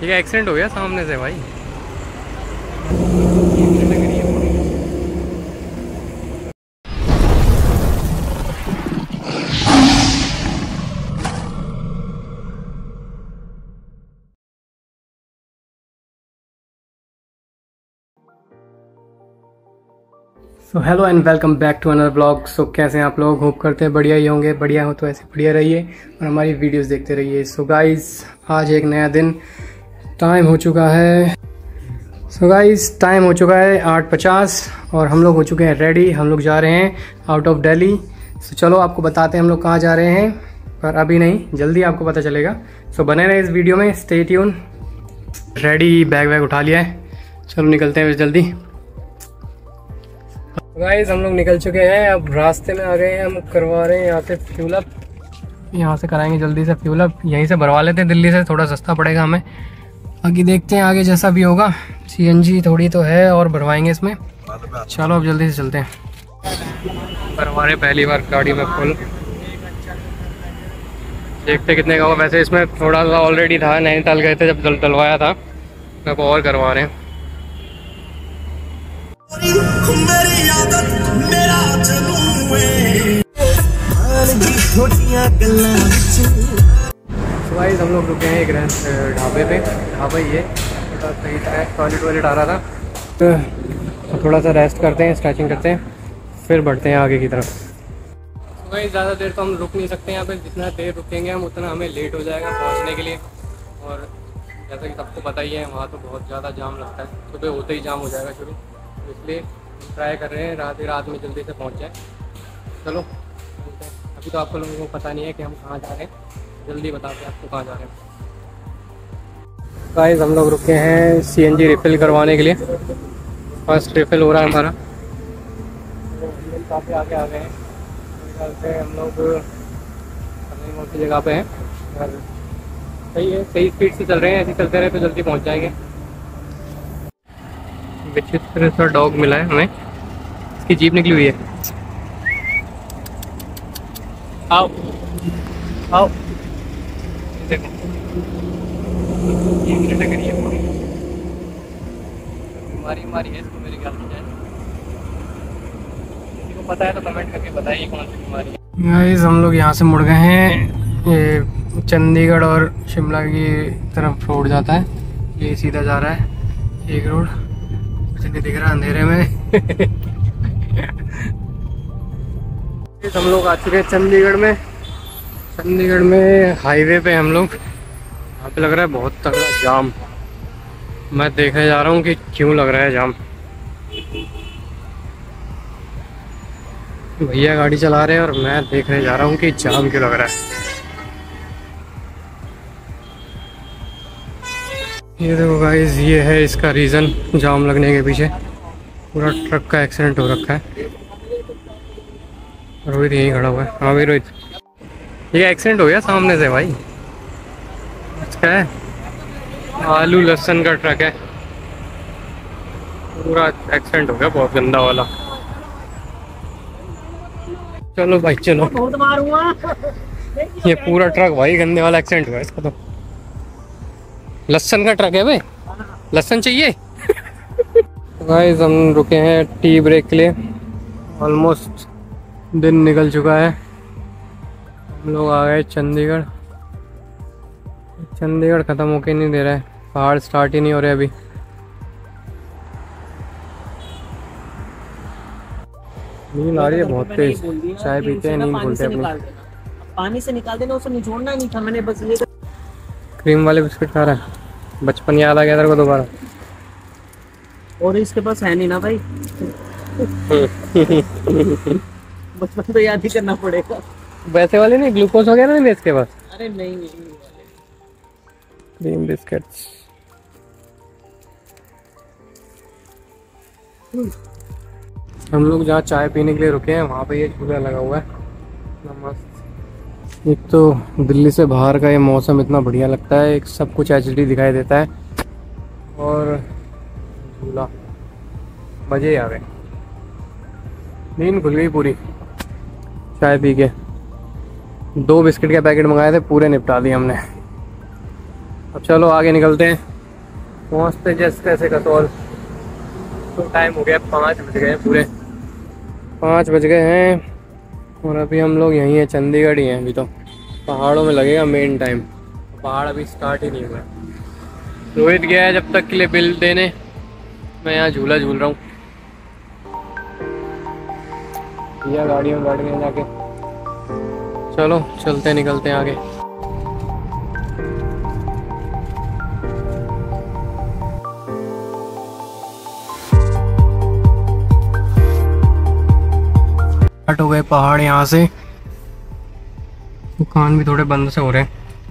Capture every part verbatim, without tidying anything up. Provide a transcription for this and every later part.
ये एक्सीडेंट हो गया सामने से भाई। So hello and welcome back to another blog. So कैसे हैं आप लोग? होप करते हैं बढ़िया ही होंगे। बढ़िया हो तो ऐसे बढ़िया रहिए और हमारी वीडियोस देखते रहिए। सो गाइस, आज एक नया दिन, टाइम हो चुका है। सो गाइस, टाइम हो चुका है आठ पचास और हम लोग हो चुके हैं रेडी। हम लोग जा रहे हैं आउट ऑफ दिल्ली। सो चलो आपको बताते हैं हम लोग कहाँ जा रहे हैं, पर अभी नहीं, जल्दी आपको पता चलेगा। सो बने रहे इस वीडियो में, स्टे ट्यून। रेडी, बैग वैग उठा लिया है, चलो निकलते हैं जल्दी। गाइस, हम लोग निकल चुके हैं, अब रास्ते में आ गए हैं। हम करवा रहे हैं यहाँ से फ्यूल अप, यहाँ से कराएंगे जल्दी से फ्यूल अप। यहीं से भरवा लेते हैं, दिल्ली से थोड़ा सस्ता पड़ेगा हमें। बाकी देखते हैं आगे जैसा भी होगा। सीएनजी थोड़ी तो है और भरवाएंगे इसमें। चलो अब जल्दी से चलते हैं। भरवा रहे पहली बार गाड़ी में फुल, देखते कितने का होगा। वैसे इसमें थोड़ा सा ऑलरेडी था, नैनीताल गए थे जब डलवाया था, अब और करवा रहे हैं। मेरी आदत मेरा गाइस, हम लोग रुके हैं एक ढाबे पे। ढाबा ही है, थोड़ा सही था, टॉयलेट वॉयलेट आ रहा था तो थोड़ा सा रेस्ट करते हैं, स्ट्रेचिंग करते हैं, फिर बढ़ते हैं आगे की तरफ। तो गाइस, ज़्यादा देर तो हम रुक नहीं सकते यहाँ पे। जितना देर रुकेंगे हम उतना हमें लेट हो जाएगा पहुँचने के लिए। और जैसा कि सबको पता ही है, वहाँ तो बहुत ज़्यादा जाम लगता है, सुबह होते ही जाम हो जाएगा शुरू। तो इसलिए ट्राई कर रहे हैं रात ही रात में जल्दी से पहुंच जाए। चलो अभी तो आपको लोगों को पता नहीं है कि हम कहाँ जा रहे हैं, जल्दी बताते हैं आपको कहाँ जा रहे हैं। गाइस, हम लोग रुके हैं सीएनजी रिफिल करवाने के लिए। फर्स्ट रिफिल हो रहा है हमारा, काफ़ी आगे आ गए हैं। से हम लोग कौन सी जगह पे हैं, और सही है, सही स्पीड से चल रहे हैं। ऐसे चलते रहे तो जल्दी पहुँच जाएंगे। विचित्र सा डॉग मिला है हमें, इसकी जीप निकली हुई है। आओ आओ, देखो बीमारी हमारी है इसको, मेरे ख्याल में जाए। किसी को पता है तो कमेंट करके बताइए कौन सी बीमारी है। गाइस, हम लोग यहाँ से मुड़ गए हैं। ये चंडीगढ़ और शिमला की तरफ रोड जाता है, ये सीधा जा रहा है एक रोड। नहीं दिख रहा अंधेरे में। हम लोग आ चुके हैं चंडीगढ़ में। चंडीगढ़ में हाईवे पे हम लोग, यहाँ पे लग रहा है बहुत तगड़ा जाम। मैं देखने जा रहा हूँ कि क्यों लग रहा है जाम। भैया गाड़ी चला रहे हैं और मैं देखने जा रहा हूँ कि जाम क्यों लग रहा है। ये देखो गाइस, ये है इसका रीज़न जाम लगने के पीछे। पूरा ट्रक का एक्सीडेंट हो रखा है। रोहित यहीं खड़ा हुआ है। हाँ भाई रोहित, ये एक्सीडेंट हो गया सामने से भाई। क्या है? आलू लहसुन का ट्रक है, पूरा एक्सीडेंट हो गया, बहुत गंदा वाला। चलो भाई चलो, ये पूरा ट्रक भाई गंदे वाला एक्सीडेंट हुआ इसका। तो लहसुन का ट्रक है भाई, लहसुन चाहिए। गाइस, हम रुके हैं टी ब्रेक के लिए। ऑलमोस्ट दिन निकल चुका है, हम लोग आ गए चंडीगढ़। चंडीगढ़ ख़त्म होके नहीं दे रहा है, पहाड़ स्टार्ट ही नहीं हो रहे अभी। नींद आ रही है बहुत तेज, चाय पीते हैं, नींद भूलते हैं अपनी। पानी से निकाल देना, उसे निचोड़ना नहीं था मैंने, बस ये क्रीम वाले बिस्किट खा रहा है। बचपन याद आ गया तेरे को दोबारा। और इसके पास है नहीं ना भाई। बचपन तो याद ही करना पड़ेगा। वैसे वाले नहीं, ग्लूकोज वगैरह नहीं इसके पास? अरे नहीं नहीं, क्रीम बिस्किट्स। हम लोग जहाँ चाय पीने के लिए रुके हैं वहाँ पे ये झूला लगा हुआ है, मस्त। एक तो दिल्ली से बाहर का ये मौसम इतना बढ़िया लगता है, एक सब कुछ एच डी दिखाई देता है, और झूला, मज़े ही आ गए। नींद खुल गई पूरी चाय पी के। दो बिस्किट के पैकेट मंगाए थे, पूरे निपटा दिए हमने। अब चलो आगे निकलते हैं। पहुँचते जैसे तैसे कसौल तो टाइम हो गया, पाँच बज गए पूरे, पाँच बज गए हैं और अभी हम लोग यहीं हैं, चंडीगढ़ ही हैं। अभी तो पहाड़ों में लगेगा मेन टाइम, पहाड़ अभी स्टार्ट ही नहीं हुआ। रोहित गया है जब तक के लिए बिल देने, मैं यहाँ झूला झूल रहा हूँ। भैया गाड़ियों में बैठ गए जाके, चलो चलते निकलते हैं आगे। हट हो गए पहाड़ यहाँ से, दुकान भी थोड़े बंद से हो रहे हैं।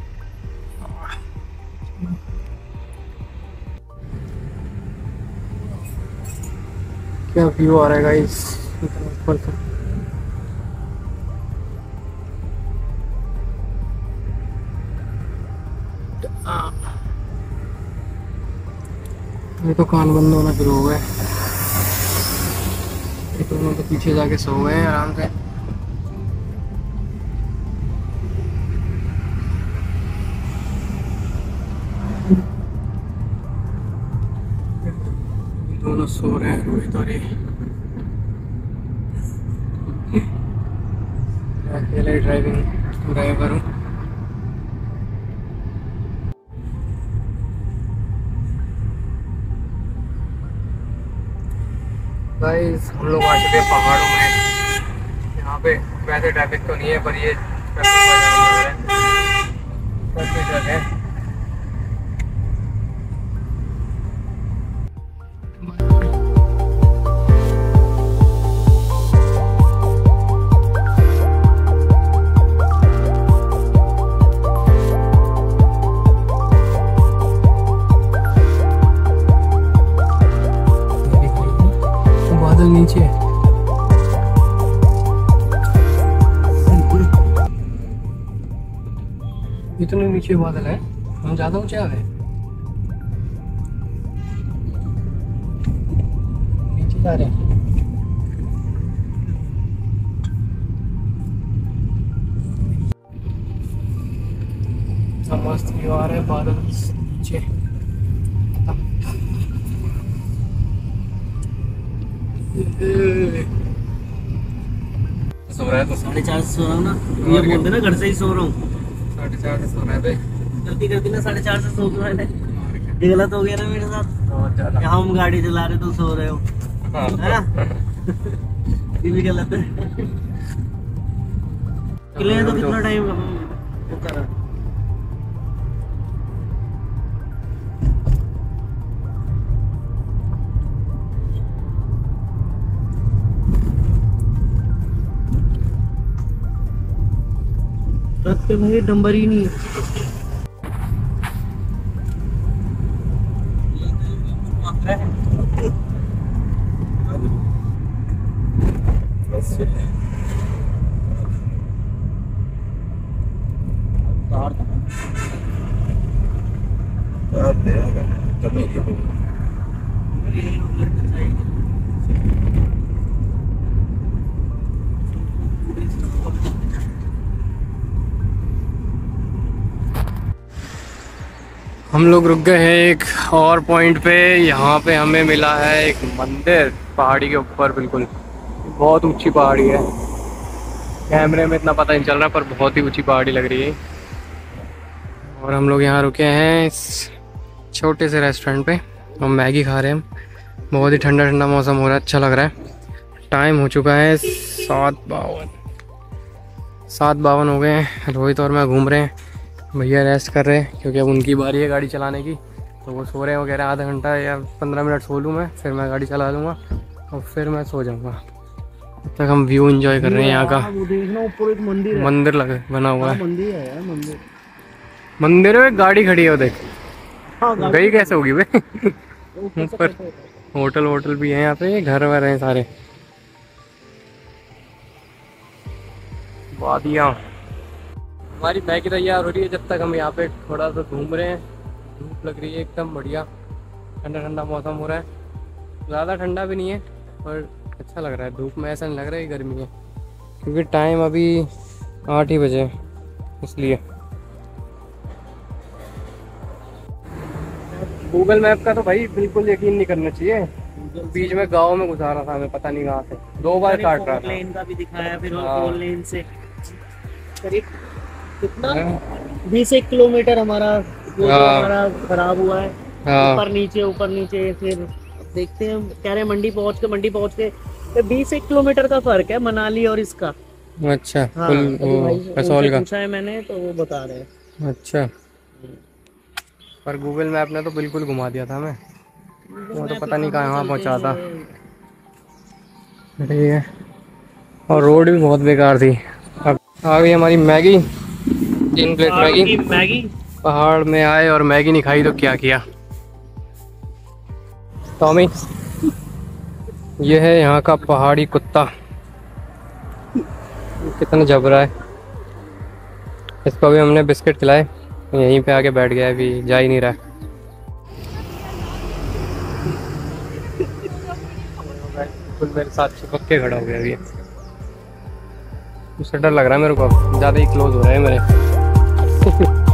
क्या व्यू आ रहा है गाइस ऊपर से। ये तो कान बंद होना शुरू हो गए, ये तो, तो पीछे जाके सो गए हैं आराम से। दोनों सो रहे हैं, रोहित और ये अकेले ड्राइविंग ड्राइवर हूँ। गाइस हम लोग आ चुके हैं पहाड़ों में। यहाँ पे वैसे ट्रैफिक तो नहीं है, पर ये ट्रैफिक जगह है। बादल नीचे है, इतने नीचे बादल है, हम ज्यादा ऊंचे आ गए। नीचे जा रहे हैं, मस्त व्यू आ रहा है, बादल नीचे। सो रहा है तो साढ़े चार से सो रहा हूँ ना, ये बोलते ना घर से ही सो रहा हूँ। साढ़े चार से सो रहा है भाई, गलती करती ना, साढ़े चार से सो रहा है। ये गलत हो गया ना मेरे साथ, बहुत ज्यादा। यहाँ हम गाड़ी चला रहे तो सो रहे हो, हाँ। है ना? ये भी गलत है। किले तो कितना टाइम होता है। ट्रक पे भाई नंबर ही नहीं है। हम लोग रुक गए हैं एक और पॉइंट पे। यहाँ पे हमें मिला है एक मंदिर पहाड़ी के ऊपर, बिल्कुल बहुत ऊंची पहाड़ी है। कैमरे में इतना पता नहीं चल रहा, पर बहुत ही ऊंची पहाड़ी लग रही है। और हम लोग यहाँ रुके हैं इस छोटे से रेस्टोरेंट पे, हम मैगी खा रहे हैं। बहुत ही ठंडा ठंडा मौसम हो रहा है, अच्छा लग रहा है। टाइम हो चुका है सात बावन सात बावन हो गए हैं। रोहित और मैं घूम रहे हैं, भैया रेस्ट कर रहे हैं क्योंकि अब उनकी बारी है गाड़ी चलाने की। तो वो सो रहे हैं वगैरह, आधा घंटा या पंद्रह मिनट सो लूँ मैं, फिर मैं गाड़ी चला लूँगा और फिर मैं सो जाऊँगा। तब तक हम व्यू एंजॉय कर रहे हैं यहाँ का। वो देखना ऊपर एक मंदिर है, मंदिर लगे बना हुआ है। मंदिर है यार, मंदिर मंदिर में गाड़ी खड़ी है वो देख। हाँ, गई कैसे होगी भाई? ऊपर से ऊपर पता है। होटल वोटल भी है यहाँ पे, घर वर हैं सारे। वादियाँ। हमारी मैगी तैयार हो रही है, जब तक हम यहाँ पे थोड़ा सा घूम रहे हैं। धूप लग रही है एकदम बढ़िया, ठंडा ठंडा मौसम हो रहा है। ज़्यादा ठंडा भी नहीं है और अच्छा लग रहा है। धूप में ऐसा नहीं लग रहा है गर्मी है, क्योंकि टाइम अभी आठ ही बजे इसलिए। गूगल मैप का तो भाई बिल्कुल यकीन नहीं करना चाहिए। बीच में गांव में घुसा रहा था, हमें पता नहीं कहाँ से, दो बार काट रहा था। लेन का भी दिखाया, फिर हाँ। फोर लेन से करीब कितना हाँ। बीस एक किलोमीटर हमारा वो जो हाँ। हमारा खराब हुआ है। हाँ। ऊपर नीचे ऊपर नीचे, फिर देखते हैं, कह रहे हैं मंडी पहुंच के मंडी पहुंच के तो बीस एक किलोमीटर का फर्क है मनाली और इसका। अच्छा। हाँ, फुल अभी वो भाई कसौल उनसे का। पूछा है मैंने तो वो बता रहे हैं। अच्छा। पर गूगल मैप ने तो बिल्कुल घुमा दिया था हमें, वो तो पता नहीं कहाँ पहुँचा था। ठीक है। और रोड भी बहुत बेकार थी। अब आ गई हमारी मैगी, तीन प्लेट मैगी। मैगी पहाड़ में आए और मैगी नहीं खाई तो क्या किया। टॉमी, ये है यहाँ का पहाड़ी कुत्ता, कितना जबरा है। इसको भी हमने बिस्किट खिलाए, यहीं पे आके बैठ गया है, अभी जा ही नहीं रहा है। बिल्कुल मेरे साथ चिपक के खड़ा हो गया अभी। उससे डर लग रहा है मेरे को, अब ज़्यादा ही क्लोज हो रहा है मेरे।